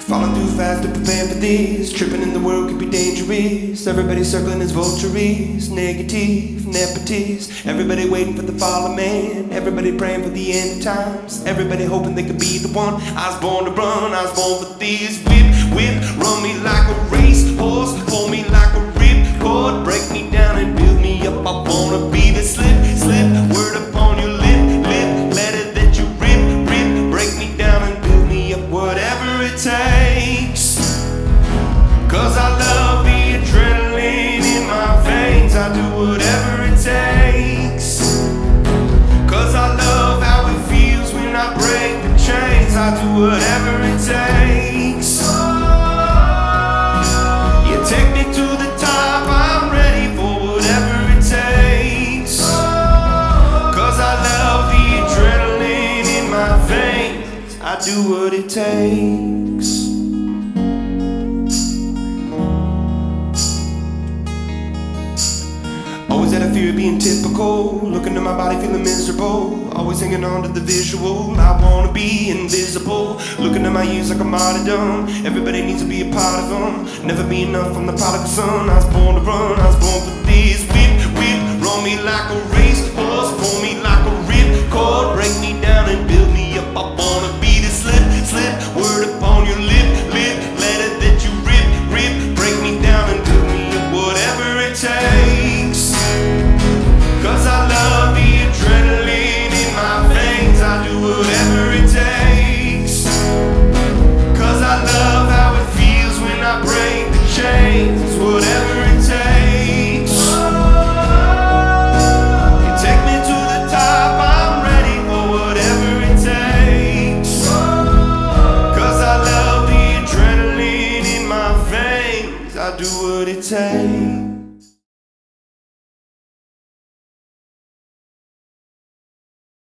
Falling too fast to prepare for this. Tripping in the world could be dangerous. Everybody circling as vultures. Negative, nepotist. Everybody waiting for the fall of man. Everybody praying for the end times. Everybody hoping they could be the one. I was born to run, I was born for this. Whip, whip, run me like a racehorse. Pull me like a ripcord. Break me down and build me up. I wanna be the slip, slip. Word upon your lip, lip. Letter that you rip, rip. Break me down and build me up. Whatever it takes. Cause I love the adrenaline in my veins. I do whatever it takes. Cause I love how it feels when I break the chains. I do whatever it takes. You take me to the top, I'm ready for whatever it takes. Cause I love the adrenaline in my veins. I do what it takes. Always had a fear of being typical. Looking at my body feeling miserable. Always hanging on to the visual. I wanna be invisible. Looking at my years like a martyrdom. Everybody needs to be a part of them. Never be enough from the prodigal son. I was born to run, I was born for this. Whip, whip, run me like a racehorse. Pull me like a ripcord. Break me down and build me up. I wanna be the slip, slip. Word upon your lip, lip. Letter that you rip, rip. Break me down and build me up. Whatever it takes. Cause I love the adrenaline in my veins. I do whatever it takes. Cause I love how it feels when I break the chains. Whatever it takes. You take me to the top, I'm ready for whatever it takes. Cause I love the adrenaline in my veins. I do what it takes.